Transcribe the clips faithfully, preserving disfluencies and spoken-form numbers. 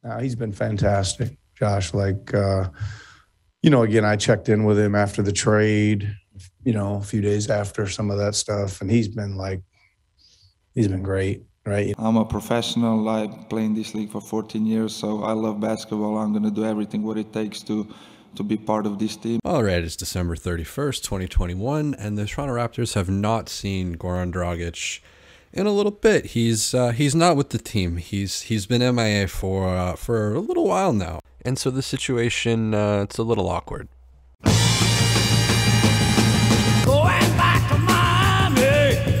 Uh, he's been fantastic, Josh. Like, uh, you know, again, I checked in with him after the trade, you know, a few days after some of that stuff, and he's been like, he's been great, right? I'm a professional. I play in this league for fourteen years, so I love basketball. I'm going to do everything what it takes to to be part of this team. All right, it's December thirty-first, twenty twenty-one, and the Toronto Raptors have not seen Goran Dragic in a little bit. He's uh, he's not with the team. He's he's been M I A for uh, for a little while now, and so the situation uh, it's a little awkward. Going back to Miami.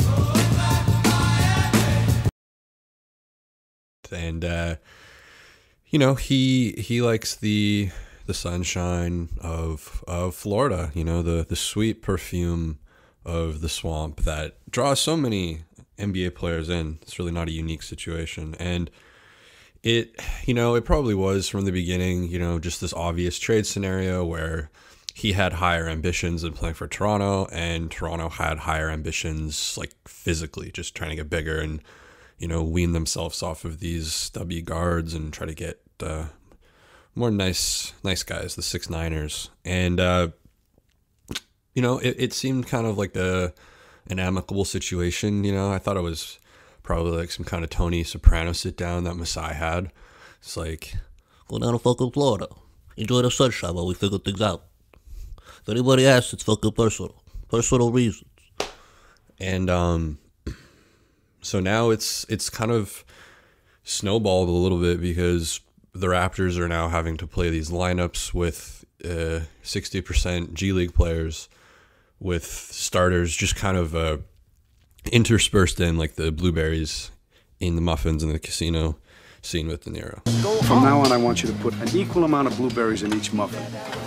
And uh, you know he he likes the the sunshine of of Florida. You know the the sweet perfume of the swamp that draws so many N B A players in. It's really not a unique situation. And it, you know, it probably was from the beginning, you know, just this obvious trade scenario where he had higher ambitions than playing for Toronto, and Toronto had higher ambitions, like physically, just trying to get bigger and, you know, wean themselves off of these stubby guards and try to get uh, more nice, nice guys, the six niners. And, uh, you know, it, it seemed kind of like a, an amicable situation. You know, I thought it was probably like some kind of Tony Soprano sit down that Masai had. It's like, go down to fucking Florida. Enjoy the sunshine while we figure things out. If anybody asks, it's fucking personal. Personal reasons. And um, so now it's it's kind of snowballed a little bit because the Raptors are now having to play these lineups with uh, sixty percent G League players, with starters just kind of uh, interspersed in like the blueberries in the muffins in the casino scene with De Niro. From now on, I want you to put an equal amount of blueberries in each muffin.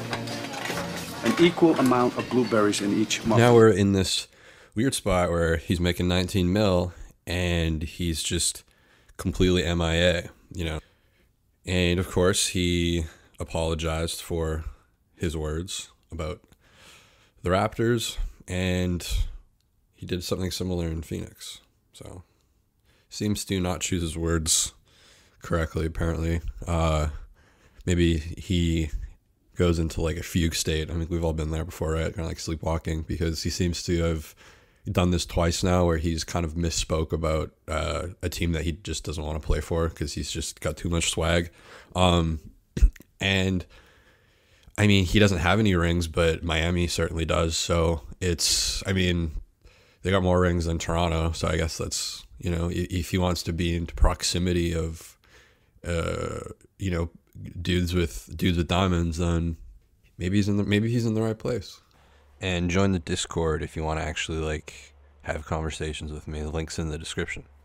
An equal amount of blueberries in each muffin. Now we're in this weird spot where he's making nineteen mil and he's just completely M I A, you know. And of course, he apologized for his words about the Raptors, and he did something similar in Phoenix. So seems to not choose his words correctly, apparently. Uh, maybe he goes into like a fugue state. I mean, we've all been there before, right? Kind of like sleepwalking, because he seems to have done this twice now where he's kind of misspoke about uh, a team that he just doesn't want to play for because he's just got too much swag. Um, and I mean, he doesn't have any rings, but Miami certainly does. So it's, I mean, they got more rings than Toronto. So I guess that's, you know, if he wants to be into proximity of, uh, you know, dudes with dudes with diamonds, then maybe he's in the maybe he's in the right place. And join the Discord if you want to actually like have conversations with me. The link's in the description.